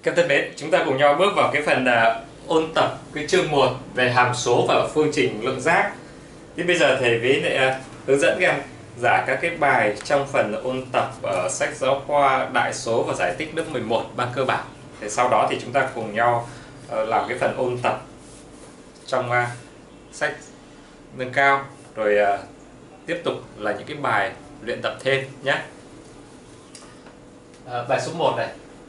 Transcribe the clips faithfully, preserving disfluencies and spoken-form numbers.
Các thân mến, chúng ta cùng nhau bước vào cái phần uh, ôn tập cái chương một về hàm số và phương trình lượng giác. Thì bây giờ thầy Vĩ lại uh, hướng dẫn các em giải các cái bài trong phần ôn tập ở sách giáo khoa đại số và giải tích lớp mười một ban cơ bản. Thì sau đó thì chúng ta cùng nhau uh, làm cái phần ôn tập trong uh, sách nâng cao, rồi uh, tiếp tục là những cái bài luyện tập thêm nhé. Uh, bài số một này.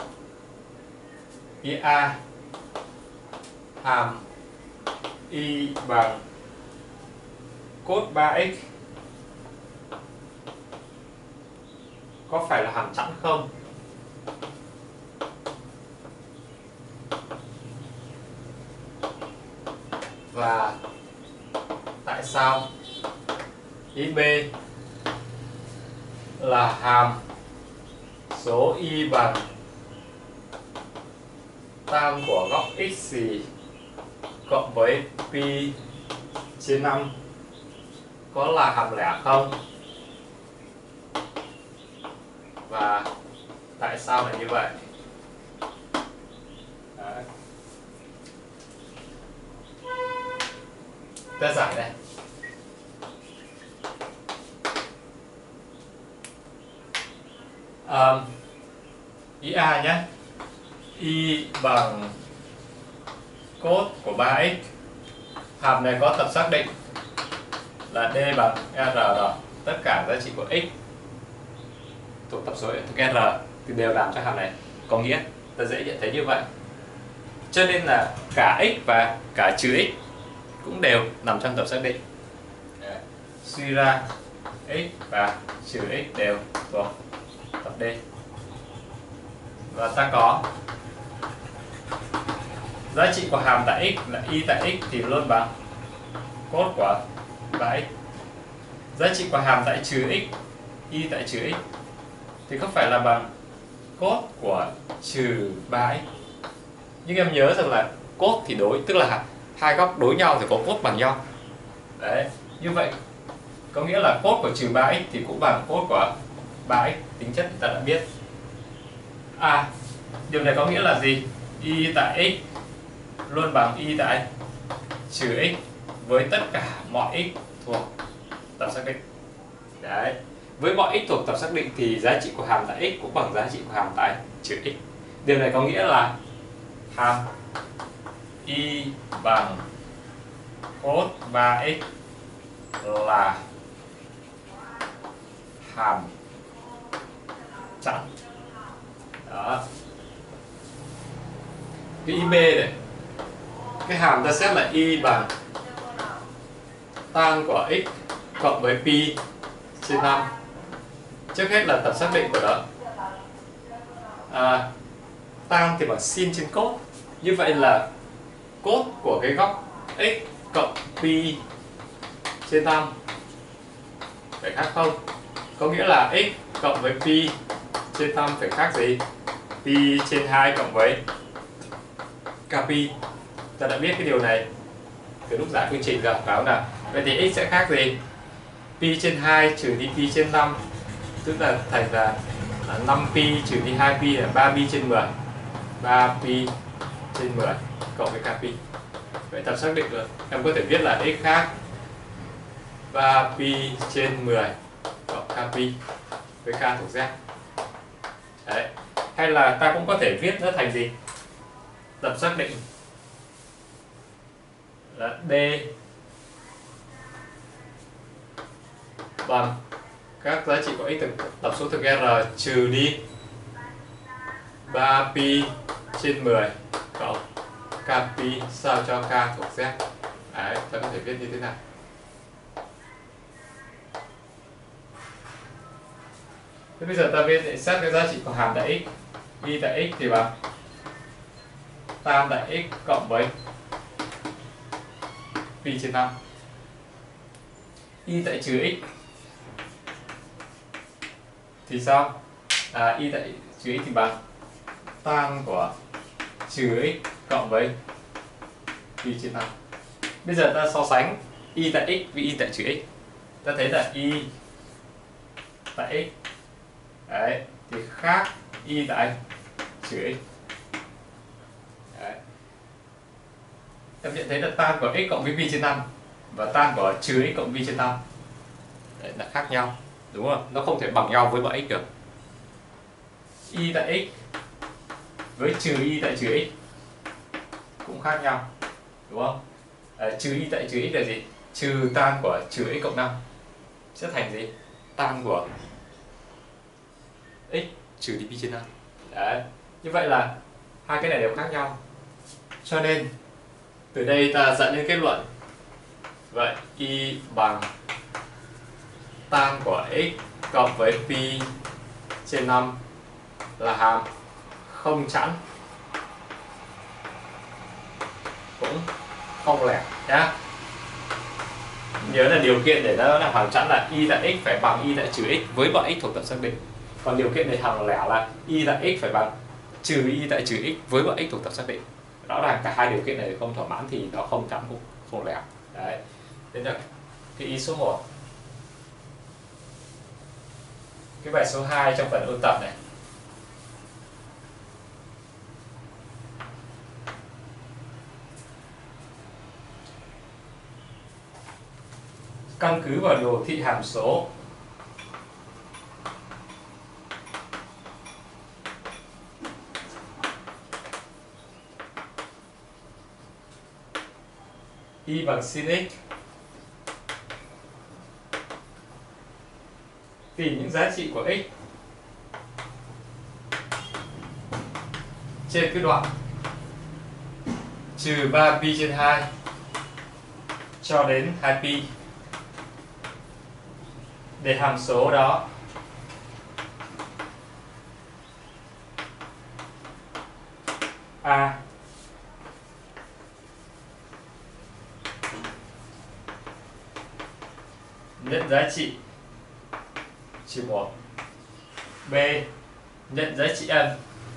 Ý A hàm y bằng cos ba x có phải là hàm chẵn không? Và tại sao? Ý B là hàm số y bằng tan của góc x xì cộng với pi trên năm có là hàm lẻ không? Và tại sao là như vậy? Đấy. Ta giải đây. À, ý A nhé. Y bằng cos của ba x. Hàm này có tập xác định là D bằng R rồi. Tất cả giá trị của x thuộc tập số thuộc R thì đều làm cho hàm này có nghĩa. Ta dễ nhận thấy như vậy. Cho nên là cả x và cả trừ x cũng đều nằm trong tập xác định. Đấy. Suy ra x và trừ x đều thuộc tập D. Và ta có giá trị của hàm tại x là y tại x thì luôn bằng cos của ba x. Giá trị của hàm tại trừ x, y tại trừ x thì có phải là bằng cos của trừ ba x. Nhưng em nhớ rằng là cos thì đối, tức là hai góc đối nhau thì có cos bằng nhau. Đấy, như vậy có nghĩa là cos của trừ ba x thì cũng bằng cos của ba x, tính chất ta đã biết. À, điều này có nghĩa là gì? Y tại x luôn bằng y tại trừ x với tất cả mọi x thuộc tập xác định. Đấy. Với mọi x thuộc tập xác định thì giá trị của hàm tại x cũng bằng giá trị của hàm tại trừ x. Điều này có nghĩa là hàm y bằng cos ba x là hàm chẵn. Đó. Cái ý B này, cái hàm ta xét là y bằng tan của x cộng với pi trên năm. Trước hết là tập xác định của nó. À, tan thì bằng sin trên cos. Như vậy là cos của cái góc x cộng pi trên năm phải khác không? Có nghĩa là x cộng với pi trên năm phải khác gì? Pi trên hai cộng với k pi. Ta đã biết cái điều này từ lúc giải phương trình rồi, phải không nào? Vậy thì x sẽ khác gì? Pi trên hai trừ đi pi trên năm, tức là thành là năm pi trừ đi hai pi là ba pi trên mười. ba pi trên mười cộng với k pi. Vậy tập xác định rồi. Em có thể viết là x khác ba pi trên mười cộng k pi với k thuộc Z. Đấy. Hay là ta cũng có thể viết nó thành gì? Tập xác định là D bằng các giá trị của x thực tập số thực R trừ đi ba pi trên mười cộng k pi sao cho k thuộc Z. Đấy, ta có thể viết như thế này. Thế bây giờ ta viết để xét cái giá trị của hàm tại x. Y tại x thì bằng tan tại x cộng với pi trên năm. Y tại trừ x thì sao? À, y tại trừ x thì bằng tan của trừ x cộng với pi trên năm. Bây giờ ta so sánh y tại x với y tại trừ x. Ta thấy là y tại x đấy thì khác y tại trừ x. em nhận thấy là tan của x cộng với pi trên năm và tan của trừ x cộng pi trên năm đấy là khác nhau, đúng không? Nó không thể bằng nhau với bọn x được. Y tại x với trừ y tại trừ x cũng khác nhau, đúng không? À, trừ y tại trừ x là gì? Trừ tan của trừ x cộng năm sẽ thành gì? Tan của x trừ đi pi trên năm. Đấy, như vậy là hai cái này đều khác nhau. Cho nên từ đây ta dẫn đến kết luận vậy y bằng tan của x cộng với pi trên năm là hàm không chẵn cũng không lẻ nhá. Nhớ là điều kiện để nó là hàm chẵn là y tại x phải bằng y tại trừ x với bọn x thuộc tập xác định. Còn điều kiện để hàm lẻ là y tại x phải bằng trừ y tại trừ x với bọn x thuộc tập xác định. Rõ ràng cả hai điều kiện này không thỏa mãn thì nó không chẵn cũng không lẻ. Đấy. Thế là cái ý số một. Cái bài số hai trong phần ôn tập này. Căn cứ vào đồ thị hàm số y bằng sin x tìm những giá trị của x trên cái đoạn trừ ba pi trên hai cho đến hai pi để hàm số đó a nhận giá trị trừ một, b nhận giá trị âm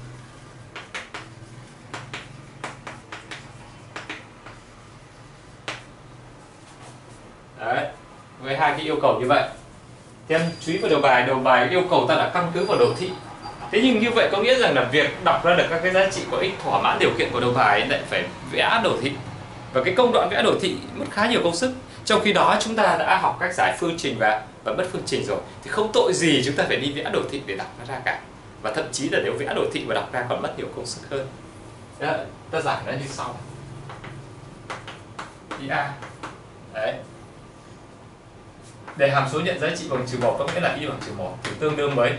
đấy. Với hai cái yêu cầu như vậy thì em chú ý vào đầu bài. Đầu bài yêu cầu ta đã căn cứ vào đồ thị. Thế nhưng như vậy có nghĩa rằng là việc đọc ra được các cái giá trị của x thỏa mãn điều kiện của đầu bài lại phải vẽ đồ thị. Và cái công đoạn vẽ đồ thị mất khá nhiều công sức. Trong khi đó chúng ta đã học cách giải phương trình và và bất phương trình rồi thì không tội gì chúng ta phải đi vẽ đồ thị để đọc nó ra cả. Và thậm chí là nếu vẽ đồ thị và đọc ra còn mất nhiều công sức hơn. Đó, ta giải nó như sau. Ý A. Đấy. Để hàm số nhận giá trị bằng trừ một có nghĩa là y bằng trừ một thì tương đương với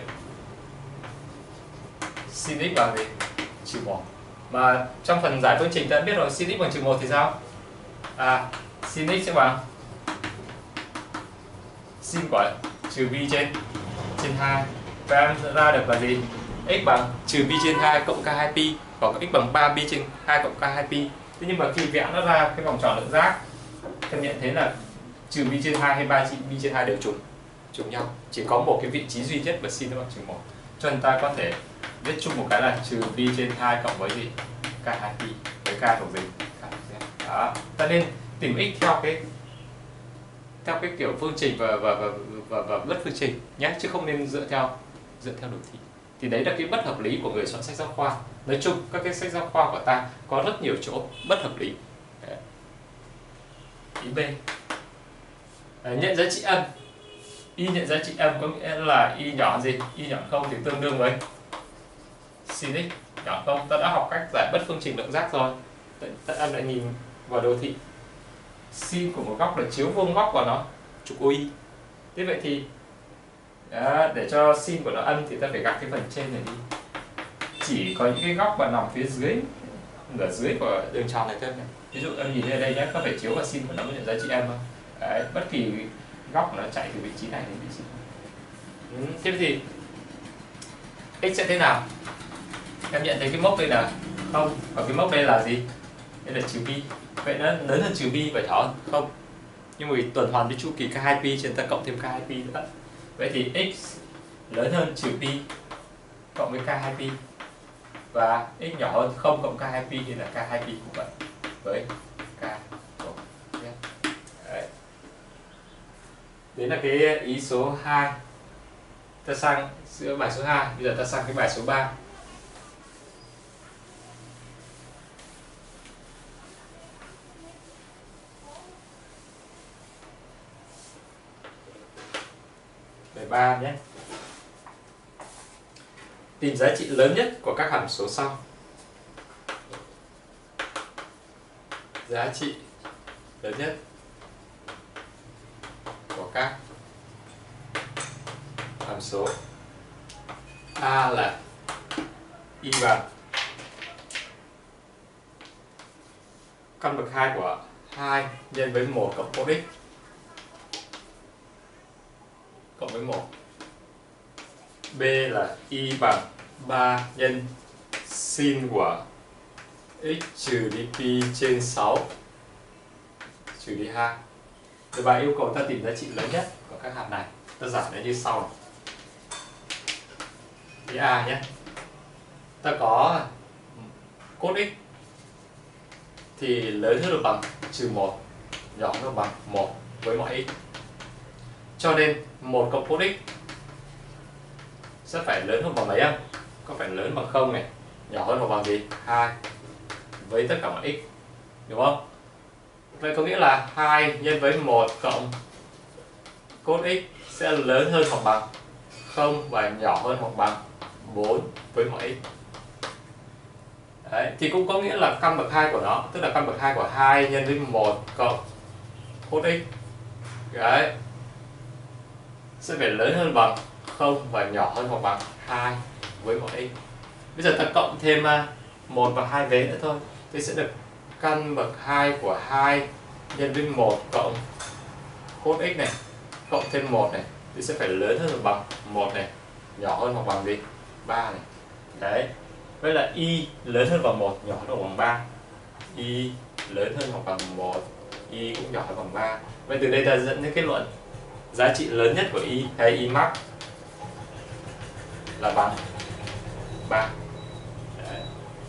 sin x bằng gì? Trừ một. Mà trong phần giải phương trình ta biết rồi, sin x bằng trừ một thì sao? À, sin x sẽ bằng sin của trừ pi trên trên hai. Và em ra được là gì? X bằng trừ pi trên hai cộng k hai pi, hoặc x bằng ba pi trên hai cộng k hai pi. Thế nhưng mà khi vẽ nó ra cái vòng tròn lượng giác, ta nhận thấy là trừ pi trên hai hay ba pi trên hai đều trùng trùng nhau, chỉ có một cái vị trí duy nhất mà sin nó bằng trừ một. Cho nên ta có thể viết chung một cái là trừ pi trên hai cộng với gì? k hai pi với k thuộc gì? Đó. Ta nên tìm x theo cái theo cái kiểu phương trình và và và và, và bất phương trình nhé, chứ không nên dựa theo dựa theo đồ thị. Thì đấy là cái bất hợp lý của người soạn sách giáo khoa. Nói chung các cái sách giáo khoa của ta có rất nhiều chỗ bất hợp lý. Đấy. Ý B. À, nhận giá trị âm. Y nhận giá trị âm có nghĩa là y nhỏ gì? Y nhỏ không thì tương đương với sin x nhỏ không. Ta đã học cách giải bất phương trình lượng giác rồi. Ta em lại nhìn vào đồ thị. Sin của một góc là chiếu vuông góc vào nó, trục o i. Thế vậy thì đó, để cho sin của nó âm thì ta phải gạt cái phần trên này đi. Chỉ có những cái góc mà nằm phía dưới, nửa dưới của đường tròn này thôi này. Ví dụ em nhìn ở đây nhé, có phải chiếu vào sin của nó mới nhận giá trị âm không? Đấy, bất kỳ góc nó chạy từ vị trí này đến vị trí này. Ừ, thế thì x sẽ thế nào? Em nhận thấy cái mốc đây là không, và cái mốc đây là gì? Đây là trừ pi. Vậy nó lớn hơn trừ pi, vậy nhỏ hơn không? Nhưng vì tuần hoàn với chu kỳ k hai pi cho nên ta cộng thêm k hai pi nữa. Vậy thì x lớn hơn trừ pi cộng với k hai pi, và x nhỏ hơn không cộng k hai pi thì là k hai pi cũng vậy với k một. Đấy. Đấy là cái ý số hai. Ta sang giữa bài số hai, bây giờ ta sang cái bài số ba. ba nhé. Tìm giá trị lớn nhất của các hàm số sau. Giá trị lớn nhất của các hàm số. A là y bằng căn bậc hai của hai nhân với một cộng cos x cộng với một. B là y bằng ba nhân sin của x trừ đi pi trên sáu trừ đi hai. Rồi bài yêu cầu ta tìm giá trị lớn nhất của các hàm này. Ta giải nó như sau này. Ý A nhé. Ta có cos x thì lớn hơn hoặc bằng trừ một, nhỏ hơn hoặc bằng một với mọi x. Cho nên một cộng cos x sẽ phải lớn hơn bằng mấy không? Có phải lớn bằng không này, nhỏ hơn hoặc bằng gì? hai với tất cả mọi x. Đúng không? Vậy có nghĩa là hai nhân với một cộng cos x sẽ lớn hơn hoặc bằng không và nhỏ hơn hoặc bằng bốn với mọi x. Đấy, thì cũng có nghĩa là căn bậc hai của nó, tức là căn bậc hai của hai nhân với một cộng cos x. Đấy. Sẽ phải lớn hơn bằng không và nhỏ hơn hoặc bằng hai với mọi x. Bây giờ ta cộng thêm một và hai vế nữa thôi. Thì sẽ được căn bậc hai của hai nhân với một cộng cos x này cộng thêm một này thì sẽ phải lớn hơn hoặc bằng một này, nhỏ hơn hoặc bằng gì? ba này. Đấy. Vậy là y lớn hơn bằng một, nhỏ hơn hoặc bằng ba. Y lớn hơn hoặc bằng một, y cũng nhỏ hơn bằng ba. Vậy từ đây ta dẫn đến kết luận giá trị lớn nhất của y hay y max là bằng ba. Đấy.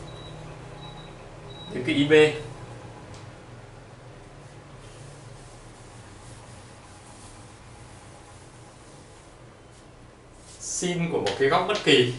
Đến cái y B. Sin của một cái góc bất kỳ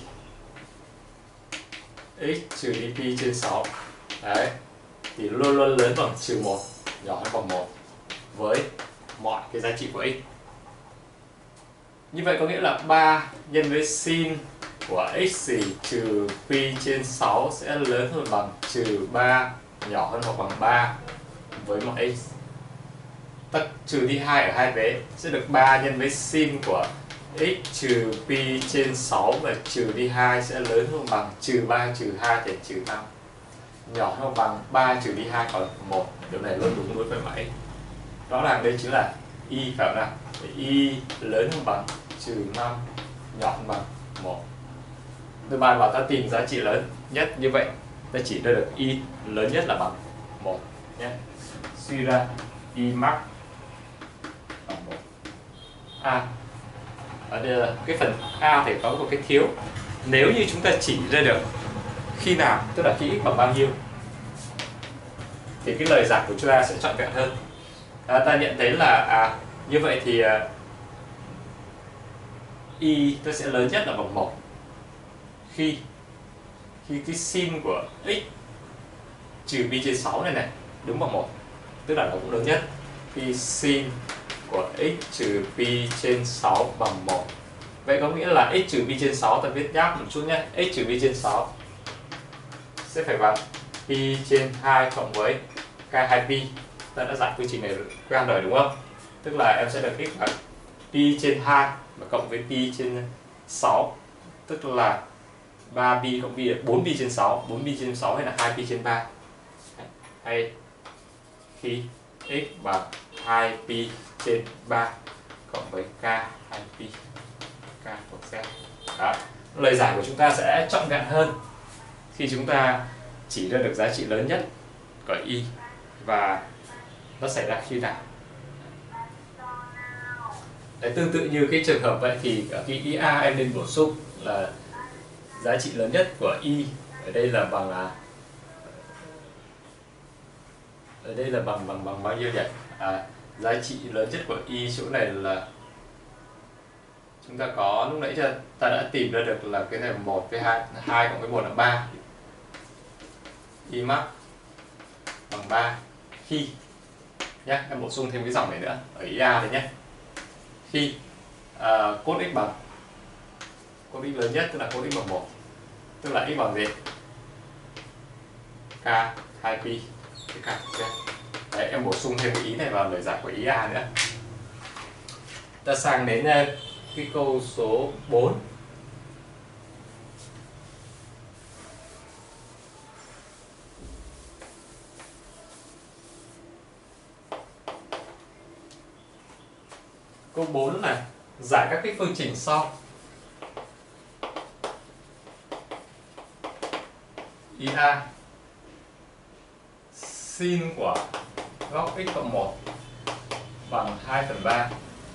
x trừ đi pi trên sáu. Đấy. Thì luôn luôn lớn bằng trừ một, nhỏ hơn bằng một với mọi cái giá trị của x. Như vậy có nghĩa là ba nhân với sin của x xì trừ pi trên sáu sẽ lớn hơn bằng trừ ba, nhỏ hơn hoặc bằng ba với mọi x. Ta trừ đi hai ở hai vế sẽ được ba nhân với sin của x trừ pi trên sáu và trừ đi hai sẽ lớn hơn bằng trừ ba trừ hai thì trừ năm, nhỏ hơn bằng ba trừ đi hai còn một. Điều này luôn đúng đối với mọi x. Rõ ràng đây chính là y phải không nào? Y lớn hơn bằng trừ năm, nhỏ hơn bằng một. Rồi bài bảo ta tìm giá trị lớn nhất, như vậy ta chỉ ra được y lớn nhất là bằng một nhé. Suy ra y max bằng một. A. Ở đây là cái phần A thì có một cái thiếu. Nếu như chúng ta chỉ ra được khi nào, tức là khi x bằng bao nhiêu, thì cái lời giải của chúng ta sẽ trọn vẹn hơn. À, ta nhận thấy là à, như vậy thì uh, y nó sẽ lớn nhất là bằng một khi khi cái sin của x trừ pi trên sáu này này đúng bằng một, tức là nó cũng lớn nhất khi sin của x trừ pi trên sáu bằng một. Vậy có nghĩa là x trừ pi trên sáu, ta viết nháp một chút nhé, x trừ pi trên sáu sẽ phải bằng pi trên hai cộng với k hai pi. Ta đã giải quy trình này quen rồi đúng không? Tức là em sẽ được x bằng pi trên hai và cộng với pi trên sáu, tức là ba pi cộng pi là bốn pi trên sáu, bốn pi trên sáu hay là hai pi trên ba. Hay khi x bằng hai pi trên ba cộng với k hai pi k thuộc z. Đó. Lời giải của chúng ta sẽ trọn vẹn hơn khi chúng ta chỉ ra được giá trị lớn nhất của y và nó xảy ra khi nào. Đấy, tương tự như cái trường hợp vậy thì ở cái ý A em nên bổ sung là giá trị lớn nhất của y ở đây là bằng là ở đây là bằng bằng bằng bao nhiêu nhỉ? À, giá trị lớn nhất của y chỗ này là chúng ta có lúc nãy chưa ta đã tìm ra được là cái này một với hai, hai cộng với một là ba. Y max bằng ba khi nhé, em bổ sung thêm cái dòng này nữa ở ý A này nhé. Khi à, cos x bằng cos x lớn nhất, tức là cos x bằng một, tức là x bằng gì? K hai pi cái k z. Đấy, em bổ sung thêm cái ý này vào lời giải của ý A nữa. Ta sang đến cái câu số bốn. Câu bốn này giải các cái phương trình sau. Ý A, sin của góc x cộng một bằng hai phần ba.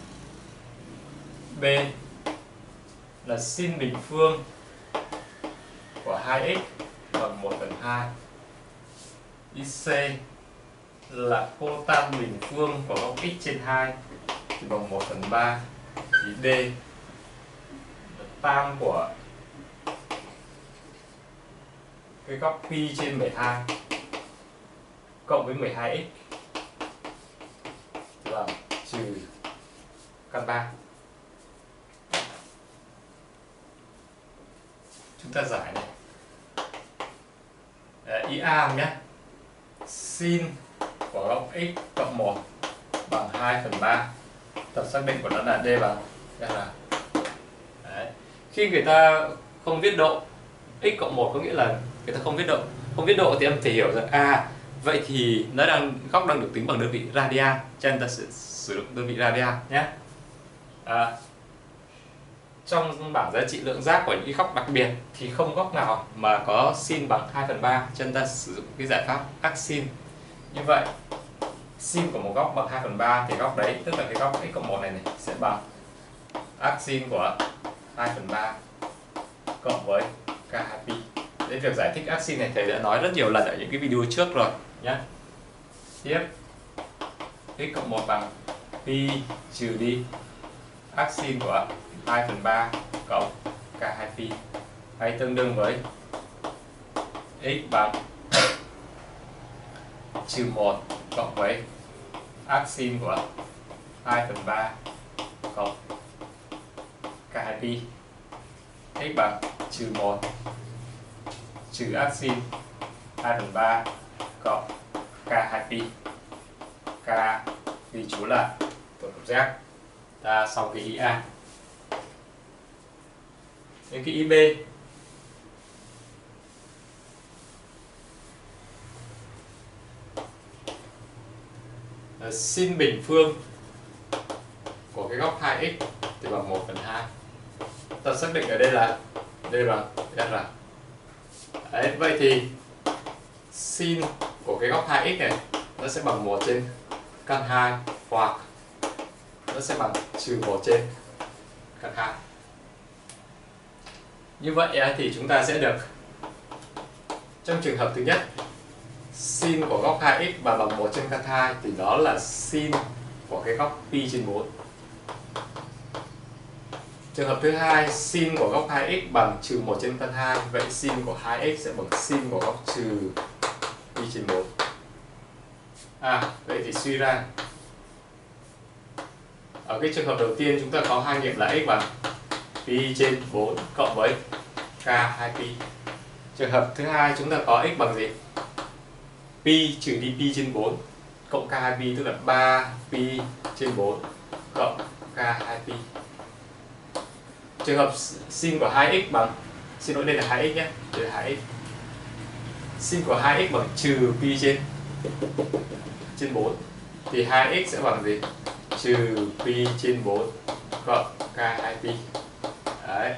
B là sin bình phương của hai x bằng một phần hai. Ý C là cotan bình phương của góc x trên hai thì bằng một phần ba. Ý D là tan của cái góc pi trên mười hai cộng với mười hai x là trừ căn ba. Chúng ta giải này. Đấy, ý A nhé. Sin của góc x cộng một bằng hai phần ba. Tập xác định của nó là D bằng R. Đấy. Khi người ta không viết độ x cộng một có nghĩa là người ta không viết độ. Không viết độ thì em phải hiểu rằng à, vậy thì nó đang góc đang được tính bằng đơn vị radian, cho nên ta sẽ sử dụng đơn vị radian nhé. À, trong bảng giá trị lượng giác của những góc đặc biệt thì không góc nào mà có sin bằng hai phần ba, cho nên ta sử dụng cái giải pháp arc sin. Như vậy sin của một góc bằng hai phần ba thì góc đấy, tức là cái góc x cộng một này, này sẽ bằng arc sin của hai phần ba cộng với k hai pi. Đến việc giải thích arc sin này thầy đã nói rất nhiều lần ở những cái video trước rồi nhé. Tiếp, x cộng một bằng pi trừ đi arc sin của hai phần ba cộng k hai pi, hay tương đương với x bằng trừ một cộng với arc sin của hai phần ba cộng k hai pi. X bằng trừ một trừ arc sin hai phần ba cộng k hai pi. K ghi chú là tổng hợp z. Ta xong cái ý A. Đến cái ý B. Là sin bình phương của cái góc hai x thì bằng một phần hai. Ta xác định ở đây là D bằng R. Đấy, vậy thì sin của cái góc hai x này nó sẽ bằng một trên căn hai, hoặc nó sẽ bằng trừ một trên căn hai. Như vậy thì chúng ta sẽ được, trong trường hợp thứ nhất, sin của góc hai x mà bằng một trên căn hai thì đó là sin của cái góc pi trên bốn. Trường hợp thứ hai, sin của góc hai x bằng trừ một trên căn hai, vậy sin của hai x sẽ bằng sin của góc trừ pi trên bốn. À, vậy thì suy ra ở cái trường hợp đầu tiên chúng ta có hai nghiệm là x bằng pi trên bốn cộng với k hai pi. Trường hợp thứ hai chúng ta có x bằng gì? Pi trừ đi pi trên bốn cộng k hai pi, tức là ba pi trên bốn cộng k hai pi. Trường hợp sin của hai x bằng, xin lỗi đây là hai x nhé, đây là hai x. Sin của hai x bằng trừ pi trên trên bốn thì hai x sẽ bằng gì? Trừ pi trên bốn cộng k hai pi. Đấy.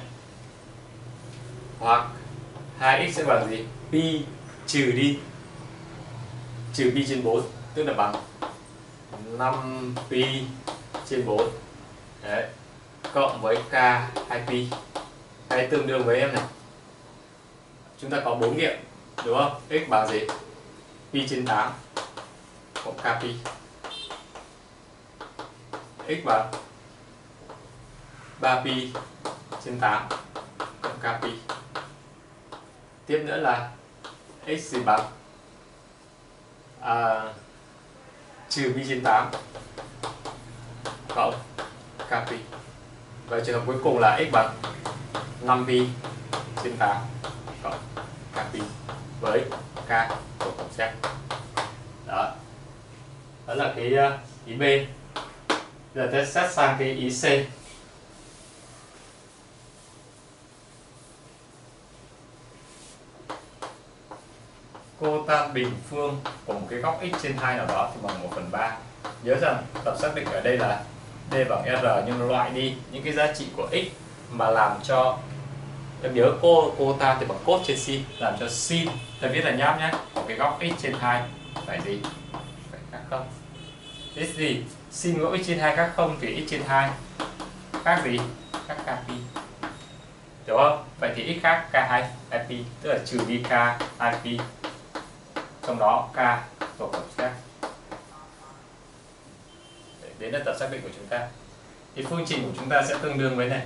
Hoặc hai x sẽ bằng gì? Pi trừ đi trừ pi trên bốn, tức là bằng năm pi trên bốn. Đấy. Cộng với k hai pi, hay tương đương với em này. Chúng ta có bốn nghiệm, đúng không? X bằng gì? Pi trên tám cộng k pi. X bằng ba pi trên tám cộng k pi. Tiếp nữa là x gì bằng à, trừ pi trên tám cộng k pi. Và trường hợp cuối cùng là x bằng năm pi trên tám cộng k pi với k của tổng xét. Đó. Đó là cái ý B. Giờ ta xét sang cái ý C. Cotan bình phương của một cái góc x trên hai nào đó thì bằng một phần ba. Nhớ rằng tập xác định ở đây là d bằng r, nhưng loại đi những cái giá trị của x mà làm cho em nhớ cô cotan thì bằng cos trên sin, làm cho sin ta viết là nháp nhé, của cái góc x trên hai phải gì? Phải khác không. X gì? Sin của x trên hai khác không thì x trên hai khác gì? Khác k pi. Đúng không? Vậy thì x khác k hai pi, tức là trừ đi k hai pi. Trong đó k thuộc tổng xét. Đấy là tập xác định của chúng ta. Thì phương trình của chúng ta sẽ tương đương với này.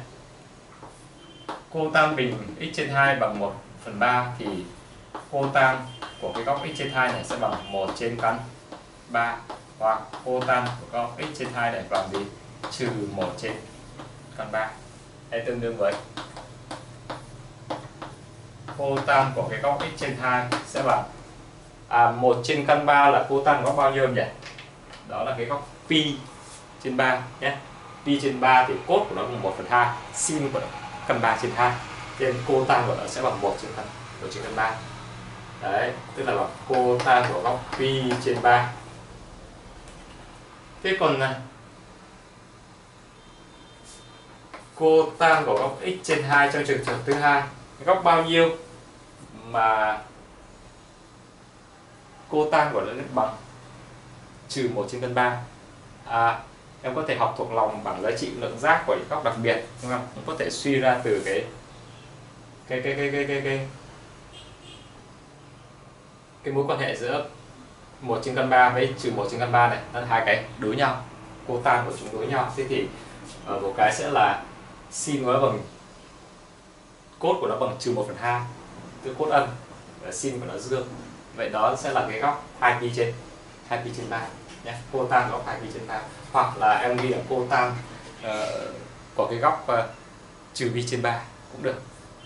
Cotan bình x trên hai bằng một phần ba thì cotan của cái góc x trên hai này sẽ bằng một trên căn ba, hoặc cotan của góc x trên hai này bằng gì? Trừ một trên căn ba. Hay tương đương với cotan của cái góc x trên hai sẽ bằng à, một trên căn ba là cotan góc bao nhiêu nhỉ? Đó là cái góc pi trên ba nhé. Pi trên ba thì cos của nó bằng một phần hai, sin của nó căn ba trên hai. Nên cotan của nó sẽ bằng một trên căn một trên căn ba. Đấy, tức là bằng cotan của góc pi trên ba. Thế còn này, cotan của góc x trên hai trong trường hợp thứ hai, góc bao nhiêu mà cotan của nó bằng trừ một trên căn ba. À, em có thể học thuộc lòng bảng giá trị lượng giác của những góc đặc biệt, đúng không? Em có thể suy ra từ cái cái cái cái cái cái cái, cái mối quan hệ giữa một trên căn ba với trừ một trên căn ba này, là hai cái đối nhau, cotan của chúng đối nhau. Thế thì ở một cái sẽ là sin của nó bằng cos của nó bằng trừ một phần hai, tức cos âm, và sin của nó dương. Vậy đó sẽ là cái góc hai pi trên hai pi trên ba nhé, cotan góc hai pi trên ba. Hoặc là em ghi là cotan uh, của cái góc uh, trừ pi trên ba cũng được.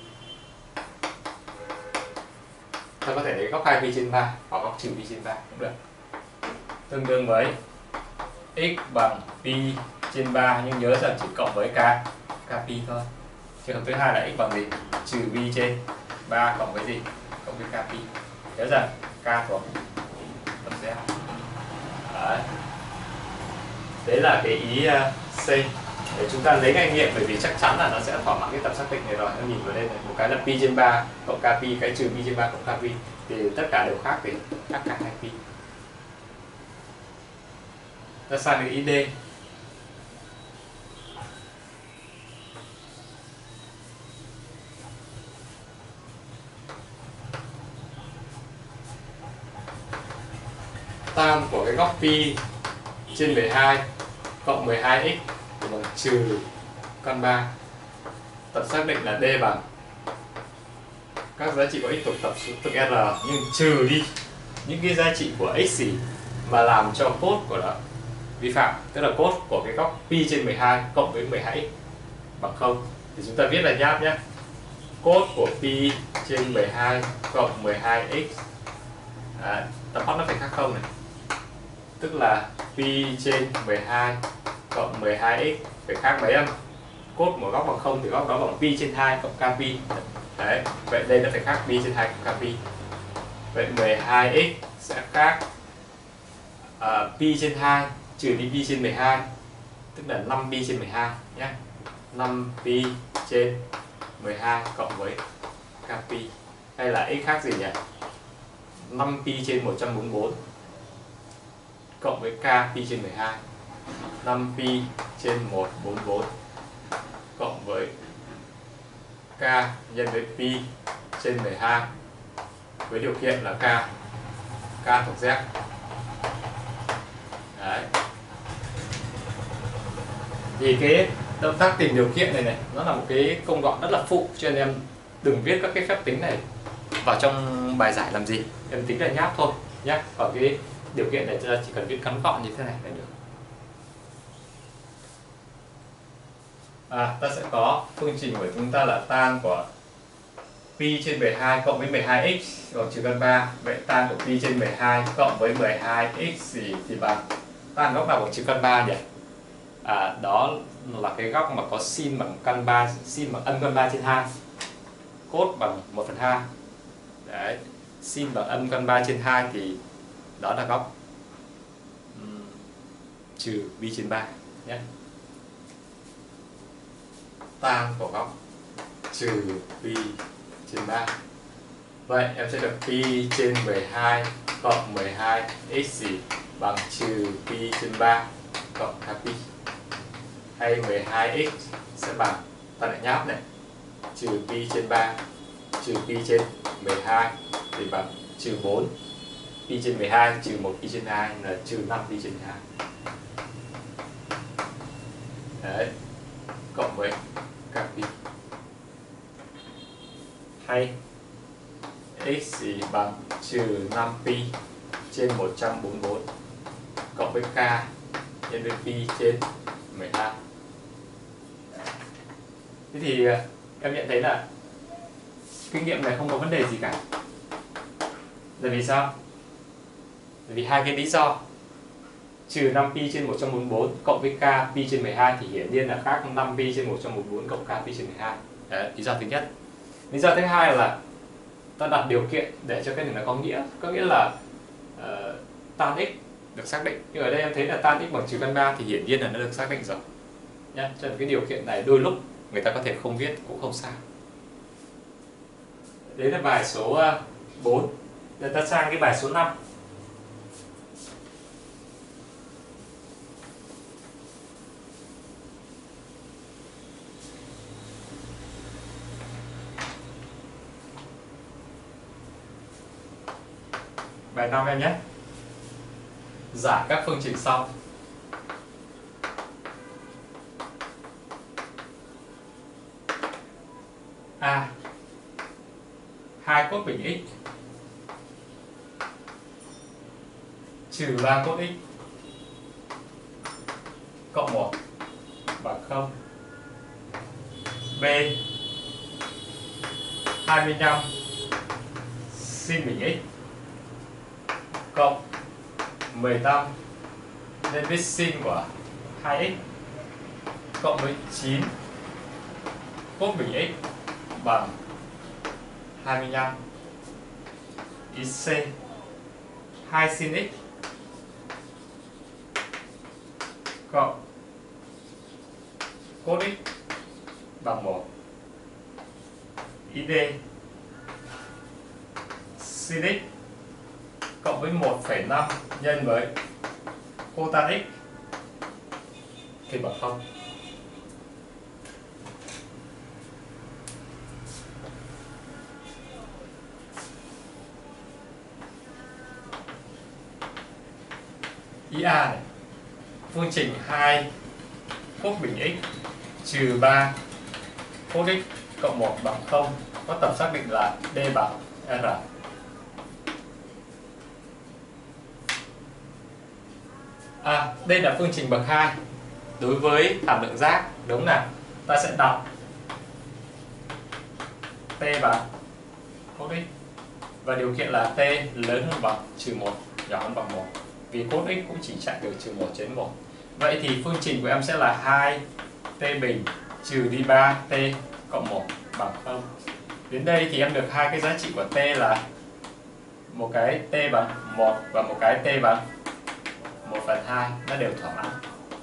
Ta có thể lấy góc hai pi trên ba hoặc góc trừ pi trên ba cũng được. Tương đương với x bằng pi trên ba, nhưng nhớ rằng chỉ cộng với k k pi thôi. Trường hợp thứ hai là x bằng gì? Trừ pi trên ba cộng với gì? Cộng với k pi. Nhớ rằng k thuộc tổng xét. Đấy. Đấy là cái ý uh, C. Để chúng ta lấy ngay nghiệm, bởi vì chắc chắn là nó sẽ thỏa mãn cái tập xác định này rồi. Em nhìn vào đây này, một cái là pi trên ba cộng k pi, cái trừ pi trên ba cộng k pi, thì tất cả đều khác thì khác cả hai pi. Ta sang cái ý D. Tan của cái góc pi trên mười hai cộng mười hai x thì bằng trừ căn ba. Tập xác định là D bằng các giá trị của x thuộc tập số thực R, nhưng trừ đi những cái giá trị của x gì mà làm cho cos của nó vi phạm, tức là cos của cái góc pi trên mười hai cộng với mười hai x bằng không. Thì chúng ta viết là nháp nhé. Cos của pi trên mười hai cộng mười hai x, à, tập bắt nó phải khác không này, tức là pi trên mười hai cộng mười hai x phải khác mấy âm? Cos một góc bằng không thì góc đó bằng pi trên hai cộng k pi. Đấy, vậy đây nó phải khác pi trên hai cộng k pi. Vậy mười hai x sẽ khác uh, pi trên hai trừ đi pi trên mười hai, tức là năm pi trên mười hai nhé. năm pi trên mười hai cộng với k pi. Hay là x khác gì nhỉ? năm pi trên một trăm bốn mươi bốn cộng với k pi trên mười hai. năm pi trên một trăm bốn mươi bốn cộng với k nhân với pi trên mười hai, với điều kiện là k k thuộc z. Đấy. Thì cái động tác tìm điều kiện này này nó là một cái công đoạn rất là phụ, cho nên em đừng viết các cái phép tính này vào trong bài giải làm gì, em tính là nháp thôi nhé. Ở cái điều kiện này chúng ta chỉ cần viết ngắn gọn như thế này là được. À, ta sẽ có phương trình của chúng ta là tan của pi trên mười hai cộng với mười hai x còn trừ căn ba. Vậy tan của pi trên mười hai cộng với mười hai x gì thì bằng tan góc nào bằng trừ căn ba nhỉ? À, đó là cái góc mà có sin bằng căn ba, sin bằng âm căn ba trên hai, cos bằng một phần hai. Đấy, sin bằng âm căn ba trên hai thì đó là góc um, trừ pi trên ba nhé. Tan của góc trừ pi trên ba. Vậy em sẽ được pi trên mười hai cộng mười hai x gì bằng trừ pi trên ba cộng hai pi. Hay mười hai x sẽ bằng, ta lại nháp này, trừ pi trên ba trừ pi trên mười hai thì bằng trừ bốn pi trên mười hai trừ một pi trên hai là trừ năm pi trên hai. Đấy, cộng với các pi. Hay x gì bằng trừ năm pi trên một trăm bốn mươi bốn cộng với k nhân với pi trên mười hai. Thế thì em nhận thấy là kinh nghiệm này không có vấn đề gì cả. Là vì sao? Là vì hai cái lý do. Trừ năm pi trên một trăm bốn mươi bốn cộng với k pi trên mười hai thì hiển nhiên là khác năm pi trên một trăm bốn mươi bốn cộng k pi trên mười hai. Đấy, lý do thứ nhất. Lý do thứ hai là ta đặt điều kiện để cho cái này nó có nghĩa. Có nghĩa là uh, tan x được xác định. Nhưng ở đây em thấy là tan x bằng trừ căn ba thì hiển nhiên là nó được xác định rồi nhé. Cho nên cái điều kiện này đôi lúc người ta có thể không viết cũng không sao. Đấy là bài số bốn. Để ta sang cái bài số năm. Bài năm em nhé. Giải các phương trình sau. A. hai cos bình x trừ ba cos x cộng một bằng không. B. hai mươi lăm sin bình x cộng mười lăm nhân với sin của hai x cộng với chín cos bình x bằng hai mươi lăm. Ý C. hai sin x cộng cos x bằng một. Ý D. Sin x cộng với một phẩy năm nhân với cotan x thì bằng không. Ý A này, phương trình hai cos bình x trừ ba cos x cộng một bằng không có tập xác định là D bằng R. À, đây là phương trình bậc hai đối với hàm lượng giác, đúng nào? Ta sẽ đọc T bằng cos x và điều kiện là T lớn hơn bằng trừ một, nhỏ hơn bằng một. Vì cos x cũng chỉ chạy được trừ một trên một. Vậy thì phương trình của em sẽ là hai t bình trừ đi ba t cộng một bằng không. Đến đây thì em được hai cái giá trị của t là một cái t bằng một và một cái t bằng một phần hai, nó đều thỏa mãn.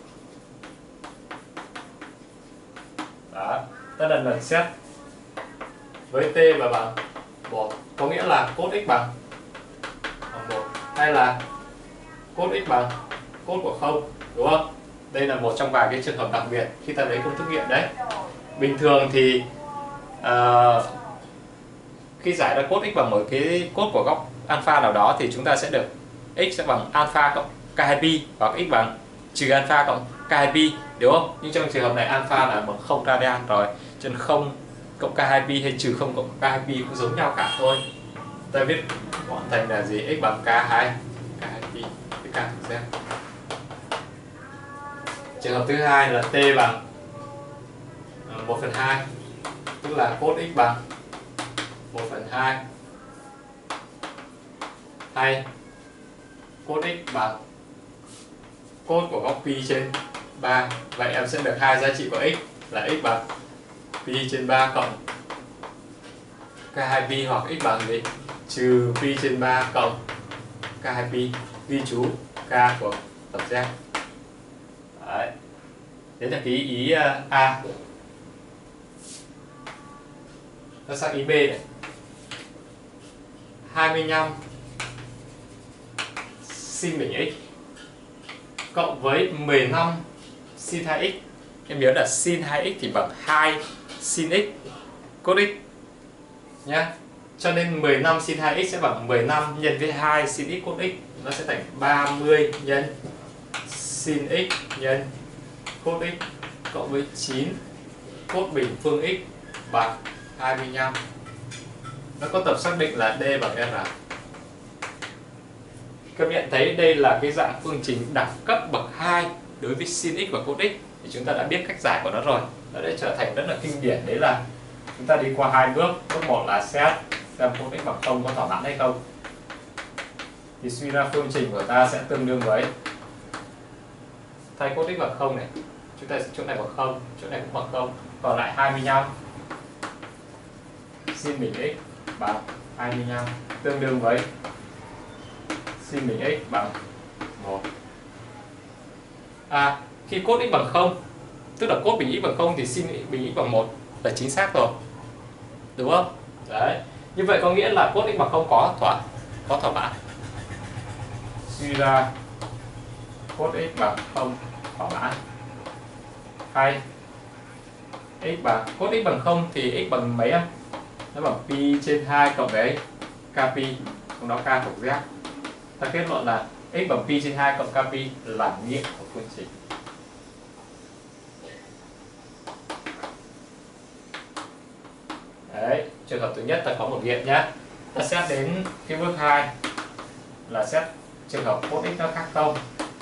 Đó, ta lần lần xét với t và bằng một, có nghĩa là cos x bằng bằng một, hay là cos x bằng cos của không, đúng không? Đây là một trong vài cái trường hợp đặc biệt khi ta lấy công thức nghiệm đấy. Bình thường thì uh, khi giải ra cos x bằng một cái cos của góc alpha nào đó thì chúng ta sẽ được x sẽ bằng alpha cộng k hai pi hoặc x bằng trừ alpha cộng k hai pi, đúng không? Nhưng trong trường hợp này alpha là bằng không radian rồi, cho nên không cộng k hai pi hay trừ không cộng k hai pi cũng giống nhau cả thôi. Ta viết gọn thành là gì? X bằng k hai k hai pi với k thực z. Trường hợp thứ hai là t bằng là một phần hai, tức là cos x bằng một phần hai, hay cos x bằng cos của góc pi trên ba. Vậy em sẽ được hai giá trị của x là x bằng pi trên ba cộng k hai pi, hoặc x bằng gì? Trừ pi trên ba cộng k hai pi, ghi chú k của tập Z. Đấy. Đấy là cái ý uh, A. Ta sang ý B này. hai mươi lăm sin bình x cộng với mười lăm sin hai x. Em nhớ là sin hai x thì bằng hai sin x cos x nhá. Cho nên mười lăm sin hai x sẽ bằng mười lăm nhân với hai sin x cos x, nó sẽ thành ba mươi nhân sin x nhân cos x cộng với chín cos bình phương x bằng hai mươi lăm. Nó có tập xác định là D bằng R. Các bạn thấy đây là cái dạng phương trình đẳng cấp bậc hai đối với sin x và cos x, thì chúng ta đã biết cách giải của nó rồi. Nó đã trở thành rất là kinh điển. Đấy là chúng ta đi qua hai bước. Bước một là xét xem cos x bằng không có thỏa mãn hay không. Thì suy ra phương trình của ta sẽ tương đương với, thay cos x bằng không này, chúng ta chỗ này bằng không, chỗ này cũng bằng không, còn lại hai mươi lăm sin bình x bằng hai mươi lăm tương đương với sin bình x bằng một. À, khi cos x bằng không, tức là cos bình x bằng không thì sin bình x bằng một là chính xác rồi. Đúng không? Đấy. Như vậy có nghĩa là cos x bằng không có thỏa có thỏa mãn. Suy ra cos x bằng không thỏa mãn. Hay x bằng cos x bằng không thì x bằng mấy em? Nó bằng pi trên hai cộng với k pi, trong đó k thuộc Z. Ta kết luận là x bằng pi trên hai cộng k pi là nghiệm của phương trình. Đấy, trường hợp thứ nhất ta có một nghiệm nhé. Ta xét đến cái bước hai là xét trường hợp cos x nó khác không.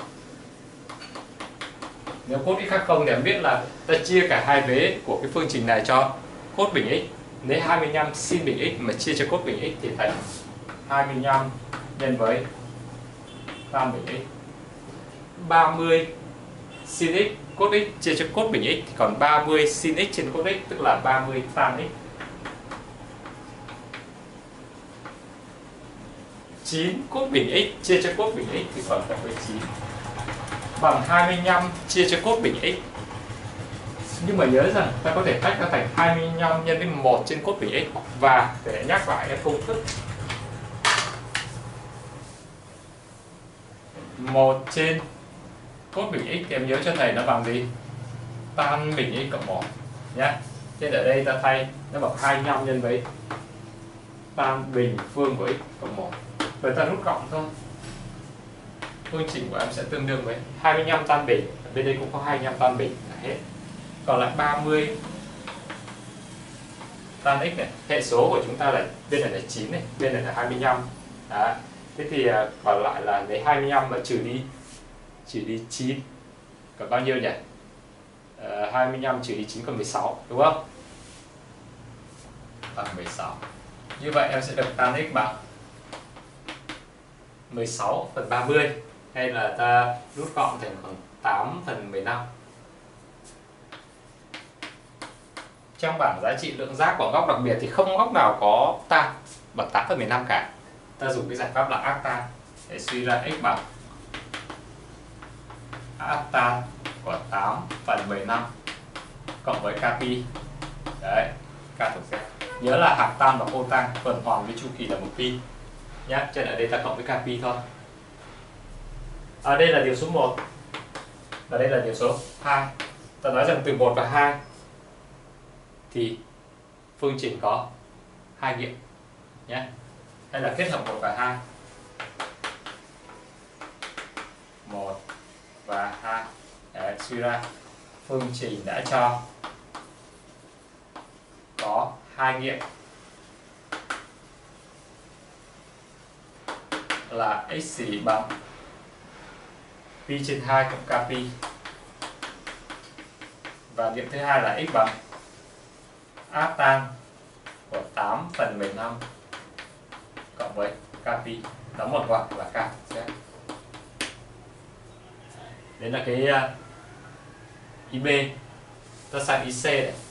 Nếu cos x khác không thì em biết là ta chia cả hai vế của cái phương trình này cho cos bình x. Nếu hai mươi lăm sin bình x mà chia cho cos bình x thì thành hai mươi lăm nhân với tan bình x. ba mươi sin x cos x chia cho cos bình x thì còn ba mươi sin x trên cos x, tức là ba mươi tan x. chín cos bình x chia cho cos bình x thì còn cộng với chín bằng hai mươi lăm chia cho cos bình x. Nhưng mà nhớ rằng ta có thể tách ra thành hai mươi lăm nhân với một trên cos bình x. Và để nhắc lại cái công thức một trên cos bình x thì em nhớ cho thầy nó bằng gì? Tan bình x cộng một nhé. Thế ở đây ta thay nó bằng hai mươi lăm nhân với tan bình phương của x cộng một. Rồi ta rút cộng thôi. Phương trình của em sẽ tương đương với hai mươi lăm tan bình, ở bên đây cũng có hai mươi lăm tan bình là hết. Còn lại ba mươi tan x này, hệ số của chúng ta là bên này là chín này, bên này là hai mươi lăm. Đó. Thế thì còn lại là lấy hai mươi lăm mà trừ đi trừ đi chín. Còn bao nhiêu nhỉ? À, hai mươi lăm trừ đi chín còn mười sáu, đúng không? Bằng mười sáu. Như vậy em sẽ được tan x bằng mười sáu phần ba mươi, hay là ta rút gọn thành khoảng tám phần mười lăm. Trong bảng giá trị lượng giác của góc đặc biệt thì không góc nào có tan bằng tám phần mười lăm cả. Ta dùng cái giải pháp là arc tan để suy ra x bằng arc tan của tám phần mười lăm cộng với k pi. Đấy, k thuộc Z. Nhớ là hàm tan và cô tan tuần hoàn với chu kỳ là một pi nhé. Cho nên ở đây ta cộng với k pi thôi. Ở đây là điều số một và đây là điều số hai. Ta nói rằng từ một và hai thì phương trình có hai nghiệm nhé. Đây là kết hợp một và hai. một và hai. Để suy ra phương trình đã cho có hai nghiệm là x xỉ bằng pi trên hai cộng k pi, và nghiệm thứ hai là x bằng áp tan của tám phần mười lăm cộng với k pi, đóng một ngoặc là k z. Đấy là cái uh, i bê. Ta sang i xê này.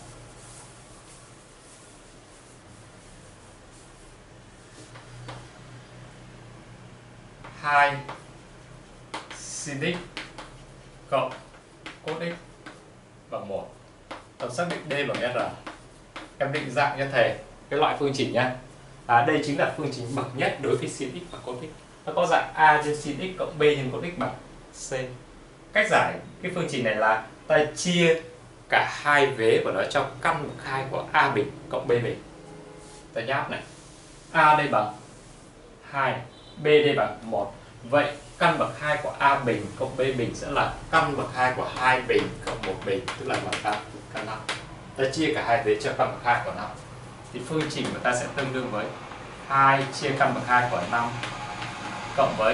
hai sin x cộng cos x bằng một. Tập xác định D bằng R. Em định dạng cho thầy cái loại phương trình nhá. À, đây chính là phương trình bậc nhất đối với sin x và cos x. Nó có dạng A trên sin x cộng B trên cos x bằng C. Cách giải cái phương trình này là ta chia cả hai vế của nó trong căn bậc hai của A bình cộng B bình. Ta nháp này. A đây bằng hai, B đây bằng một. Vậy căn bậc hai của A bình cộng B bình sẽ là căn bậc hai của hai bình cộng một bình, tức là bằng căn căn năm. Ta chia cả hai vế cho căn bậc hai của năm. Thì phương trình của ta sẽ tương đương với hai chia căn bậc hai của năm cộng với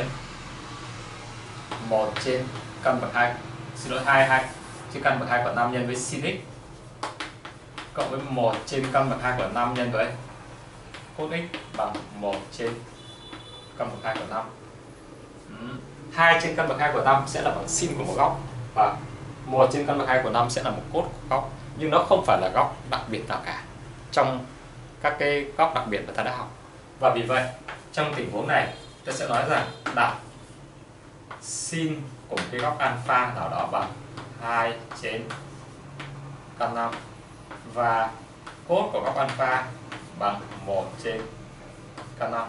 một trên căn bậc hai, xin lỗi hai hai chia căn bậc hai của năm nhân với sin x cộng với một trên căn bậc hai của năm nhân với cos x bằng một trên căn bậc hai của năm. hai trên căn bậc hai của năm sẽ là bằng sin của một góc và một trên căn bậc hai của năm sẽ là một cos của góc, nhưng nó không phải là góc đặc biệt nào cả trong các cái góc đặc biệt mà ta đã học. Và vì vậy trong tình huống này ta sẽ nói rằng đặt sin của một cái góc alpha nào đó bằng hai trên căn năm và cos của góc alpha bằng một trên căn năm.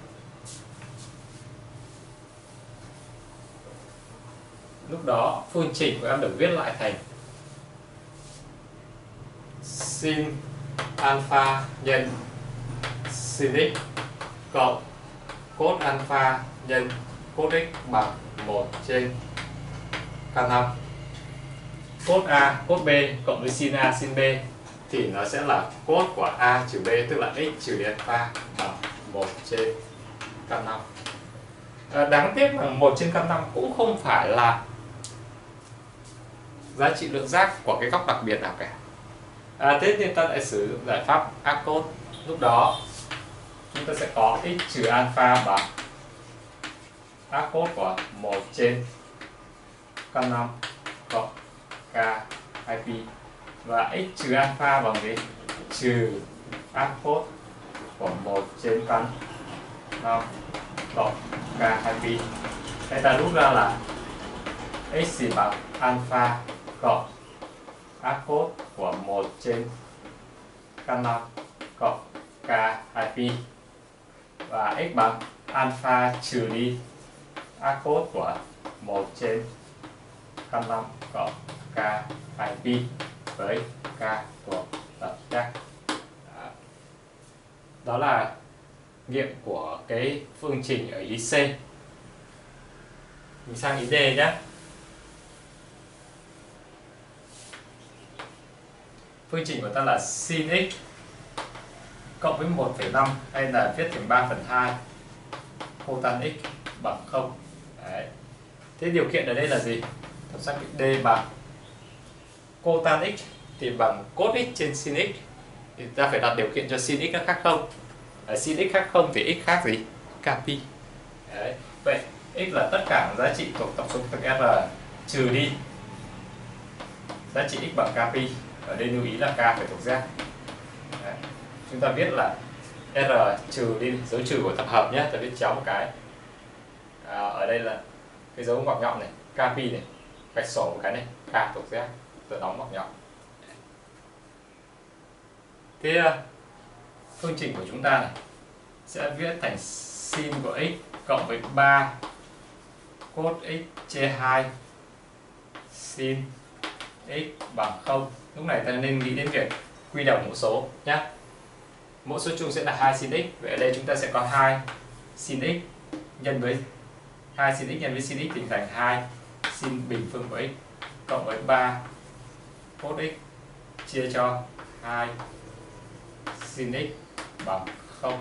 Lúc đó phương trình của em được viết lại thành sin alpha nhân sin x cộng cos alpha nhân cos x bằng một trên căn năm. Cos A, cos B cộng với sin A, sin B thì nó sẽ là cos của A trừ B, tức là x trừ đi alpha bằng một trên căn năm. À, đáng tiếc là một trên căn năm cũng không phải là giá trị lượng giác của cái góc đặc biệt nào cả. À, thế nên ta lại sử dụng giải pháp ác cos. Lúc đó chúng ta sẽ có x trừ alpha bằng ác cos của một trên căn năm cộng k hai pi và x trừ alpha bằng gì? Trừ ác cos của một trên căn năm cộng k hai pi. Thế ta rút ra là x thì bằng alpha cộng ác cos của một trên căn năm cộng k hai pi và x bằng alpha trừ đi ác cos của một trên căn năm cộng k hai pi với k thuộc tập giác. Đó là nghiệm của cái phương trình ở ý C. Mình sang ý D nhé. Phương trình của ta là sin x cộng với một phẩy năm hay là viết thành ba phần hai cotan x bằng không. Đấy. Thế điều kiện ở đây là gì? Thập xác định D bằng cotan x thì bằng cos x trên sin x. Thì ta phải đặt điều kiện cho sin x nó khác không. Ở sin x khác không thì x khác gì? K pi. Đấy. Vậy x là tất cả giá trị thuộc tập số thực R trừ đi giá trị x bằng k pi. Ở đây lưu ý là k phải thuộc Z. Đấy. Chúng ta viết là R trừ đi dấu trừ của tập hợp nhé, ta viết chéo một cái. À, ở đây là cái dấu ngoặc nhọn này, k pi này, gạch sổ một cái này, k thuộc Z, tự đóng ngoặc nhọn. Thế phương trình của chúng ta này sẽ viết thành sin của x cộng với ba cos x chia hai sin x bằng không. Lúc này ta nên nghĩ đến việc quy đồng mẫu số nhé. Mẫu số chung sẽ là hai sin x. Vậy ở đây chúng ta sẽ có hai sin x nhân với hai sin x nhân với sin x hình thành hai sin bình phương của x cộng với ba cos x chia cho hai sin x bằng không.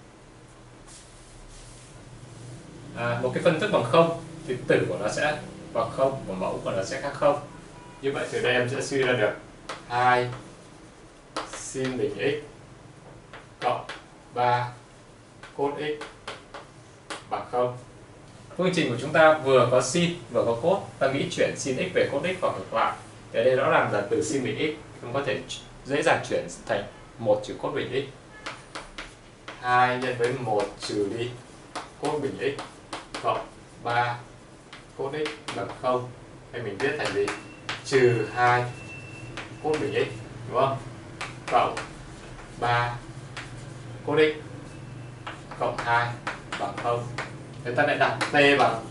À, một cái phân thức bằng không thì tử của nó sẽ bằng không và mẫu của nó sẽ khác không. Như vậy từ đây em sẽ suy ra được hai sin bình x cộng ba cos x bằng không. Phương trình của chúng ta vừa có sin vừa có cos, ta nghĩ chuyển sin x về cos x hoặc ngược lại. Ở đây rõ ràng là từ sin bình x chúng có thể dễ dàng chuyển thành một trừ cos bình x. hai nhân với một trừ đi cos bình x cộng ba cos x bằng không. Hay mình viết thành gì? Trừ hai cos bình x, đúng không? Cộng ba cos x cộng hai bằng không. Người ta lại đặt t bằng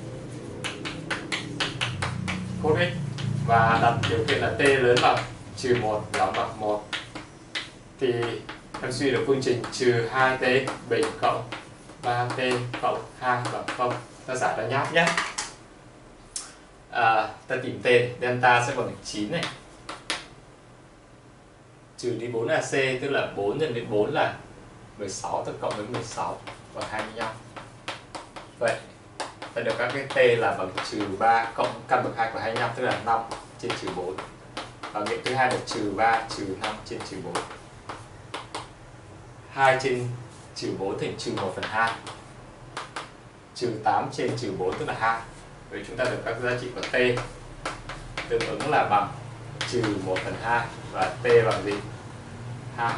cos x và đặt điều kiện là t lớn bằng trừ một, nhỏ bằng một, thì em suy được phương trình trừ hai t bình cộng ba t cộng hai bằng không. Ta giải ra nháp nhé. À, ta tìm t, delta sẽ bằng được chín này, trừ đi bốn là c, tức là bốn nhân với bốn là mười sáu, ta cộng với mười sáu bằng hai mươi lăm. Vậy ta được các cái t là bằng trừ ba cộng căn bậc hai của hai mươi lăm, tức là năm trên trừ bốn. Và nghiệm thứ hai là trừ ba trừ năm trên trừ bốn. hai trên trừ bốn thành trừ một phần hai. Trừ tám trên trừ bốn tức là hai. Vậy chúng ta được các giá trị của t tương ứng là bằng trừ một phần hai và t bằng gì? hai.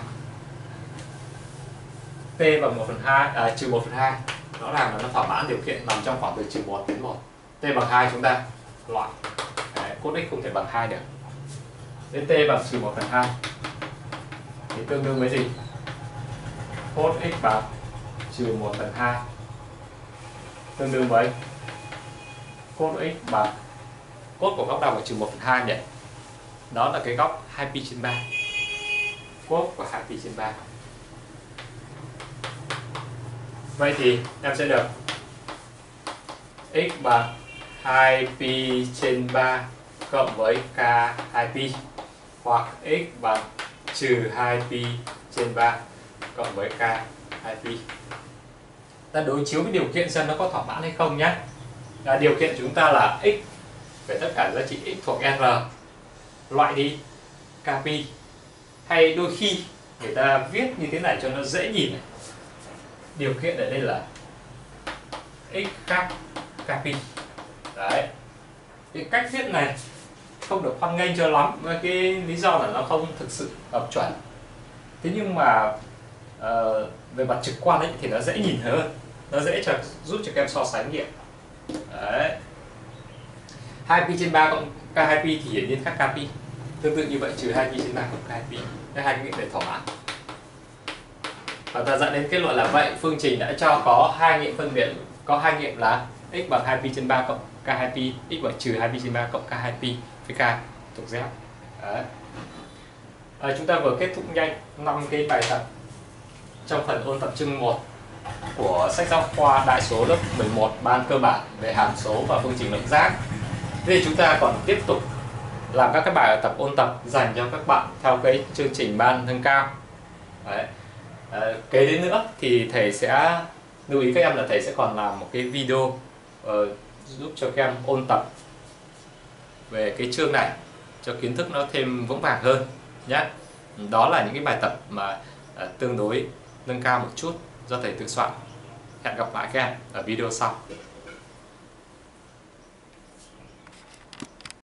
T bằng một phần hai, à, trừ một phần hai. Rõ ràng là nó thỏa mãn điều kiện nằm trong khoảng từ trừ một đến một. T bằng hai chúng ta loại. Đấy, cos x không thể bằng hai được. Đến t bằng trừ một phần hai thì tương đương với gì? Cos x bằng trừ một phần hai tương đương với cos x bằng cos của góc nào là trừ một phần hai nhỉ? Đó là cái góc hai pi trên ba. Cos của hai pi trên ba. Vậy thì em sẽ được x bằng hai pi trên ba cộng với k hai pi, hoặc x bằng trừ hai pi trên ba cộng với k hai pi. Ta đối chiếu với điều kiện xem nó có thỏa mãn hay không nhé. À, điều kiện chúng ta là x về tất cả giá trị x thuộc R loại đi k pi, hay đôi khi người ta viết như thế này cho nó dễ nhìn này. Điều kiện ở đây là x khác k pi. Đấy. Cái cách viết này không được hoan nghênh cho lắm, với cái lý do là nó không thực sự hợp chuẩn. Thế nhưng mà uh, về mặt trực quan ấy thì nó dễ nhìn hơn, nó dễ cho giúp cho các em so sánh nghiệm. Đấy. hai pi trên ba cộng k hai pi thì hiển nhiên khác k pi. Tương tự như vậy trừ hai pi trên ba cộng k hai pi. Đây hai cái nghiệm để thỏa mãn. Và ta dẫn đến kết luận là vậy phương trình đã cho có hai nghiệm phân biệt, có hai nghiệm là x bằng hai pi trên ba cộng k hai pi, x bằng trừ hai pi trên ba cộng k hai pi với k thuộc Z. Đấy. À, chúng ta vừa kết thúc nhanh năm cái bài tập trong phần ôn tập chương một của sách giáo khoa đại số lớp mười một ban cơ bản về hàm số và phương trình luận giác. Thế thì chúng ta còn tiếp tục làm các cái bài tập ôn tập dành cho các bạn theo cái chương trình ban nâng cao. Đấy. À, kế đến nữa thì thầy sẽ lưu ý các em là thầy sẽ còn làm một cái video uh, giúp cho các em ôn tập về cái chương này cho kiến thức nó thêm vững vàng hơn nhé. Đó là những cái bài tập mà uh, tương đối nâng cao một chút do thầy tự soạn. Hẹn gặp lại các em ở video sau.